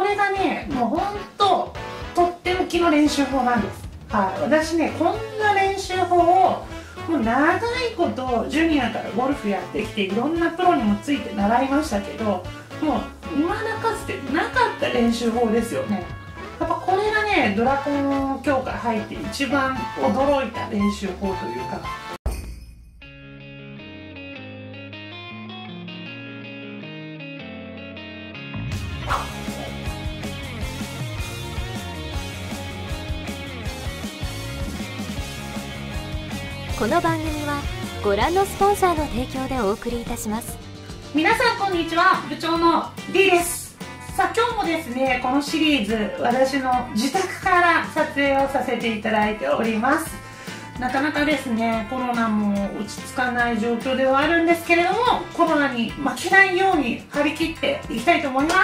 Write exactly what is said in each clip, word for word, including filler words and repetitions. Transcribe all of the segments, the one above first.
れがねもうほんととっておきの練習法なんです。はい、私ねこんな練習法をもう長いことジュニアからゴルフやってきていろんなプロにもついて習いましたけど、もう未だかつてなかった練習法ですよね。やっぱこれがねドラコン協会入って一番驚いた練習法というか。 この番組はご覧のスポンサーの提供でお送りいたします。 皆さんこんにちは、部長の D です。さあ今日もですねこのシリーズ私の自宅から撮影をさせていただいております。なかなかですねコロナも落ち着かない状況ではあるんですけれども、コロナに負けないように張り切っていきたいと思います。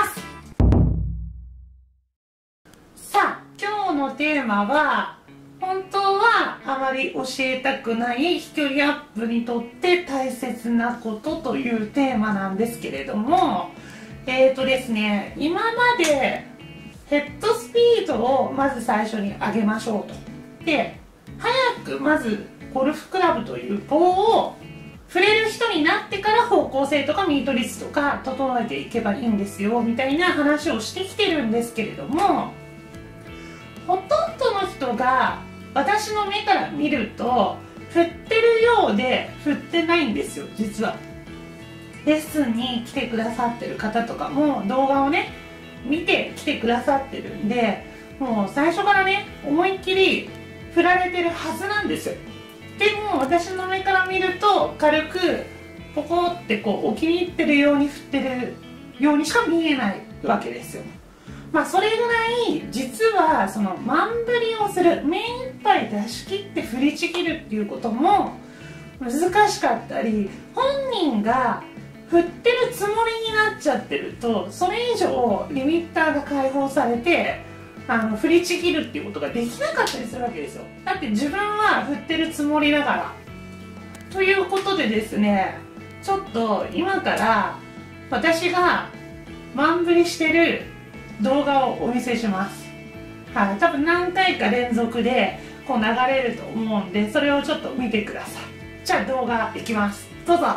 さあ今日のテーマは本当はあまり教えたくない飛距離アップにとって大切なことというテーマなんですけれども、えーとですね今までヘッドスピードをまず最初に上げましょうと。で早くまずゴルフクラブという棒を触れる人になってから方向性とかミート率とか整えていけばいいんですよみたいな話をしてきてるんですけれども、ほとんどの人が私の目から見ると振ってるようで振ってないんですよ。実はレッスンに来てくださってる方とかも動画をね見て来てくださってるんで、もう最初からね思いっきり振られてるはずなんですよ。でも私の目から見ると軽くポコってこうお気に入ってるように振ってるようにしか見えないわけですよ。まあそれぐらい実はその満振りをする、目いっぱい出し切って振りちぎるっていうことも難しかったり、本人が振ってるつもりになっちゃってるとそれ以上リミッターが解放されてあの振りちぎるっていうことができなかったりするわけですよ。だって自分は振ってるつもりだから。ということでですね、ちょっと今から私が満振りしてる動画をお見せします。はい、多分何回か連続でこう流れると思うんで、それをちょっと見てください。じゃあ動画いきます。どうぞ。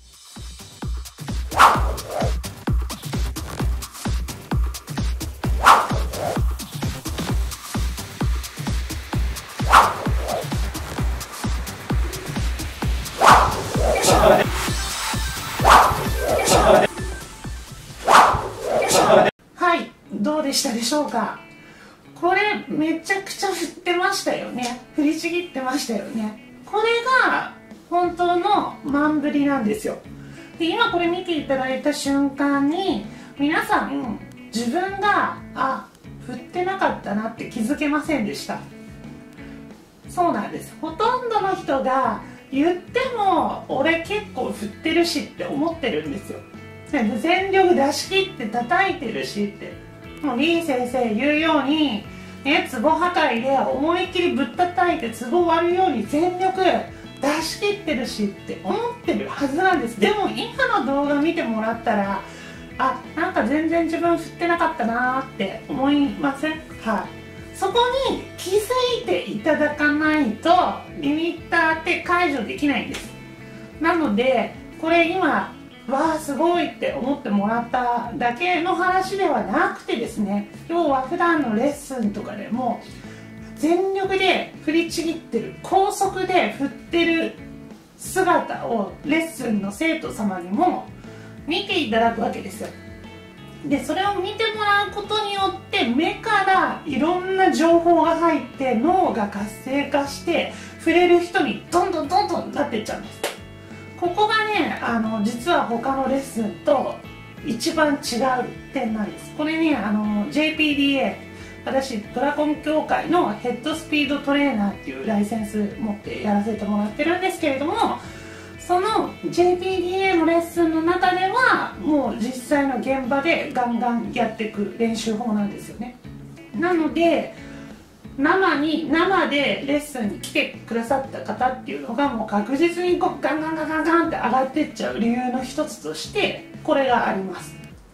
はい、どうでしたでしょうか。これめちゃくちゃ振ってましたよね。振りちぎってましたよね。これが本当の満振りなんですよ。で今これ見ていただいた瞬間に皆さん自分があ振ってなかったなって気づけませんでした。そうなんです。ほとんどの人が言っても俺結構振ってるしって思ってるんですよ。全力出し切って叩いてるしって、もうリー先生言うようにね、ツボ破壊で思いっきりぶったたいてツボ割るように全力出し切ってるしって思ってるはずなんです。でも今の動画見てもらったらあ、なんか全然自分振ってなかったなーって思いません？はい、そこに気づいていただかないとリミッターって解除できないんです。なのでこれ今わあすごいって思ってもらっただけの話ではなくてですね、要は普段のレッスンとかでも全力で振りちぎってる、高速で振ってる姿をレッスンの生徒様にも見ていただくわけですよ。でそれを見てもらうことによって目からいろんな情報が入って脳が活性化して触れる人にどんどんどんどんなっていっちゃうんです。ここがねあの実は他のレッスンと一番違う点なんです。これねあの ジェイピーディーエー、 私ドラコン協会のヘッドスピードトレーナーっていうライセンス持ってやらせてもらってるんですけれども、その ジェイピーディーエー のレッスンの中ではもう実際の現場でガンガンやっていく練習法なんですよね。なので生に生でレッスンに来てくださった方っていうのがもう確実にこうガンガンガンガンガンって上がっていっちゃう理由の一つとしてこれがあります。こ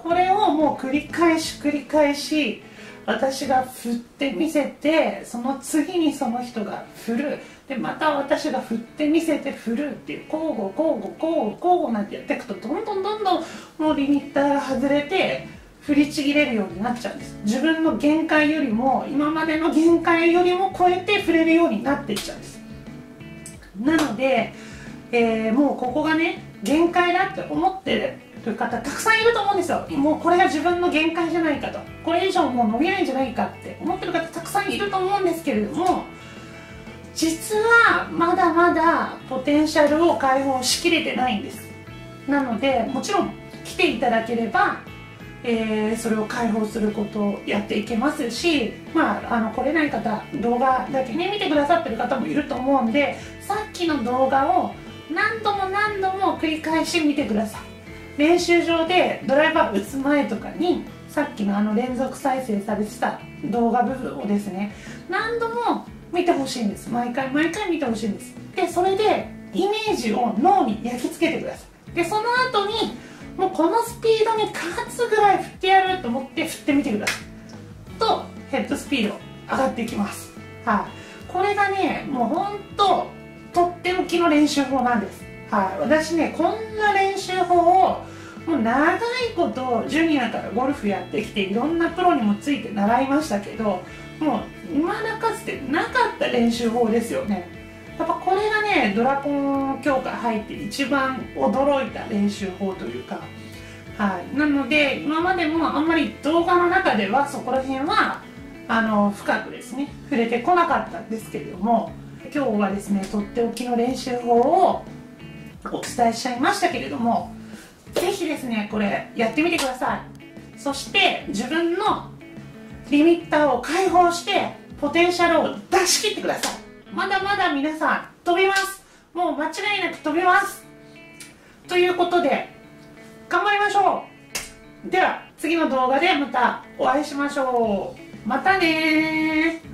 これをもう繰り返し繰り返し私が振ってみせて、その次にその人が振る、でまた私が振ってみせて振るっていう交互交互交互交互なんてやっていくと、どんどんどんどんもうリミッターが外れて振りちぎれるようになっちゃうんです。自分の限界よりも、今までの限界よりも超えて振れるようになっていっちゃうんです。なので、えー、もうここがね限界だって思ってる方たくさんいると思うんですよ。もうこれが自分の限界じゃないかと、これ以上もう伸びないんじゃないかって思ってる方たくさんいると思うんですけれども、実はまだまだポテンシャルを解放しきれてないんです。なのでもちろん来ていただければ、えー、それを解放することをやっていけますし、まあ、あの来れない方、動画だけね見てくださってる方もいると思うんで、さっきの動画を何度も何度も繰り返し見てください。練習場でドライバー打つ前とかに、さっきのあの連続再生されてた動画部分をですね何度も見てほしいんです。毎回毎回見てほしいんです。でそれでイメージを脳に焼き付けてください。でその後にもうこのスピードに勝つぐらい振ってやると思って振ってみてくださいと、ヘッドスピード上がっていきます。はい、これがねもうほんととっておきの練習法なんです。はい、私ねこんな練習法をもう長いことジュニアからゴルフやってきて、いろんなプロにもついて習いましたけど、もう今だかつてなかった練習法ですよね。やっぱこれがねドラコン協会入って一番驚いた練習法というか、はい、なので今までもあんまり動画の中ではそこら辺はあの深くですね触れてこなかったんですけれども、今日はですねとっておきの練習法をお伝えしちゃいましたけれども、ぜひですねこれやってみてください。そして自分のリミッターを解放してポテンシャルを出し切ってください。まだまだ皆さん飛びます。もう間違いなく飛びます。ということで頑張りましょう。では次の動画でまたお会いしましょう。またねー。